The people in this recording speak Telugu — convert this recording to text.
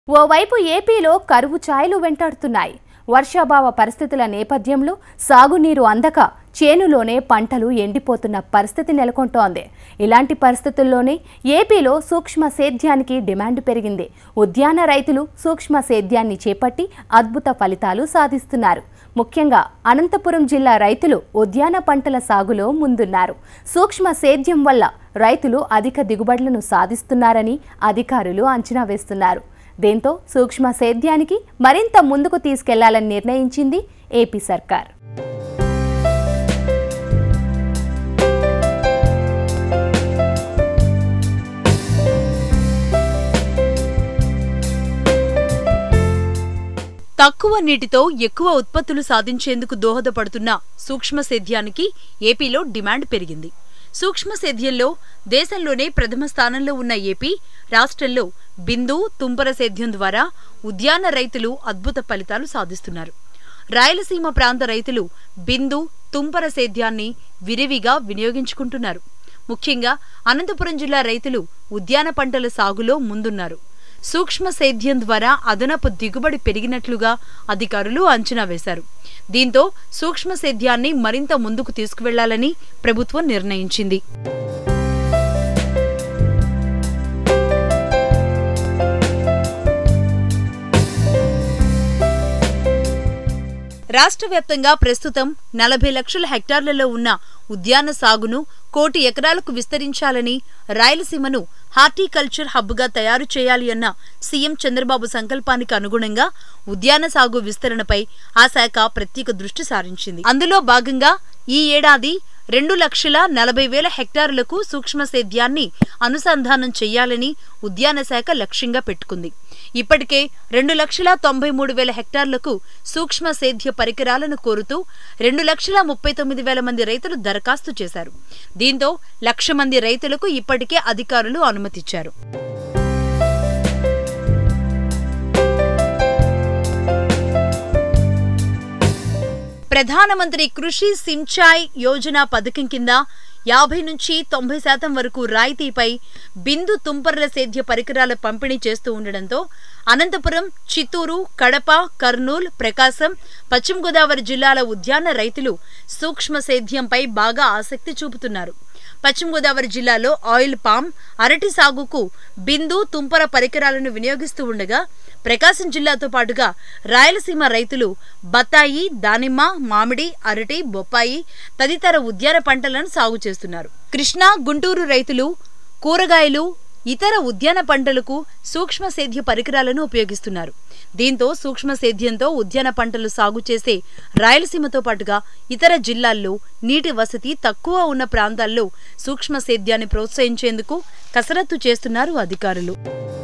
ఓవైపు ఏపీలో కరువు ఛాయలు వెంటాడుతున్నాయి. వర్షాభావ పరిస్థితుల నేపథ్యంలో సాగునీరు అందక చేనులోనే పంటలు ఎండిపోతున్న పరిస్థితి నెలకొంటోంది. ఇలాంటి పరిస్థితుల్లోనే ఏపీలో సూక్ష్మ సేద్యానికి డిమాండ్ పెరిగింది. ఉద్యాన రైతులు సూక్ష్మ సేద్యాన్ని చేపట్టి అద్భుత ఫలితాలు సాధిస్తున్నారు. ముఖ్యంగా అనంతపురం జిల్లా రైతులు ఉద్యాన పంటల సాగులో ముందున్నారు. సూక్ష్మ సేద్యం వల్ల రైతులు అధిక దిగుబడులను సాధిస్తున్నారని అధికారులు అంచనా వేస్తున్నారు. దీంతో సూక్ష్మ సేద్యానికి మరింత ముందుకు తీసుకెళ్లాలని నిర్ణయించింది ఏపీ సర్కార్. తక్కువ నీటితో ఎక్కువ ఉత్పత్తులు సాధించేందుకు దోహదపడుతున్న సూక్ష్మ సేద్యానికి ఏపీలో డిమాండ్ పెరిగింది. సూక్ష్మ సేద్యంలో దేశంలోనే ప్రథమ స్థానంలో ఉన్న ఏపీ రాష్ట్రంలో బిందు, తుంపర సేద్యం ద్వారా ఉద్యాన రైతులు అద్భుత ఫలితాలు సాధిస్తున్నారు. రాయలసీమ ప్రాంత రైతులు బిందు, తుంపర సేద్యాన్ని విరివిగా వినియోగించుకుంటున్నారు. ముఖ్యంగా అనంతపురం జిల్లా రైతులు ఉద్యాన పంటల సాగులో ముందున్నారు. సూక్ష్మ సేద్యం ద్వారా అదనపు దిగుబడి పెరిగినట్లుగా అధికారులు అంచనా వేశారు. దీంతో సూక్ష్మ సేద్యాన్ని మరింత ముందుకు తీసుకువెళ్లాలని ప్రభుత్వం నిర్ణయించింది. రాష్ట్ర వ్యాప్తంగా ప్రస్తుతం 40 లక్షల హెక్టార్లలో ఉన్న ఉద్యాన సాగును 1 కోటి ఎకరాలకు విస్తరించాలని, రాయలసీమను హార్టికల్చర్ హబ్గా తయారు చేయాలి అన్న సీఎం చంద్రబాబు సంకల్పానికి అనుగుణంగా ఉద్యాన సాగు విస్తరణపై ఆ శాఖ ప్రత్యేక దృష్టి సారించింది. అందులో భాగంగా ఈ ఏడాది 2,40,000 హెక్టారులకు సూక్ష్మ సేద్యాన్ని అనుసంధానం చేయాలని ఉద్యాన శాఖ లక్ష్యంగా పెట్టుకుంది. ఇప్పటికే 2,93,000 హెక్టార్లకు సూక్ష్మ సేద్య పరికరాలను కోరుతూ 2,39,000 మంది రైతులు దరఖాస్తు చేశారు. దీంతో 1,00,000 మంది రైతులకు ఇప్పటికే అధికారులు అనుమతిచ్చారు. ప్రధానమంత్రి కృషి సించాయ్ యోజన పథకం కింద 50 నుంచి 90% వరకు రాయితీపై బిందు, తుంపర్ల సేద్య పరికరాల పంపిణీ చేస్తూ ఉండడంతో అనంతపురం, చిత్తూరు, కడప, కర్నూలు, ప్రకాశం, పశ్చిమ గోదావరి జిల్లాల ఉద్యాన రైతులు సూక్ష్మ సేద్యంపై బాగా ఆసక్తి చూపుతున్నారు. పశ్చిమ గోదావరి జిల్లాలో ఆయిల్ పామ్, అరటి సాగుకు బిందు, తుంపర పరికరాలను వినియోగిస్తూ ఉండగా ప్రకాశం జిల్లాతో పాటుగా రాయలసీమ రైతులు బత్తాయి, దానిమ్మ, మామిడి, అరటి, బొప్పాయి తదితర ఉద్యాన పంటలను సాగు చేస్తున్నారు. కృష్ణా, గుంటూరు రైతులు కూరగాయలు, ఇతర ఉద్యాన పంటలకు సూక్ష్మ సేద్య పరికరాలను ఉపయోగిస్తున్నారు. దీంతో సూక్ష్మ సేద్యంతో ఉద్యాన పంటలు సాగు చేసే రాయలసీమతో పాటుగా ఇతర జిల్లాల్లో నీటి వసతి తక్కువ ఉన్న ప్రాంతాల్లో సూక్ష్మ సేద్యాన్ని ప్రోత్సహించేందుకు కసరత్తు చేస్తున్నారు అధికారులు.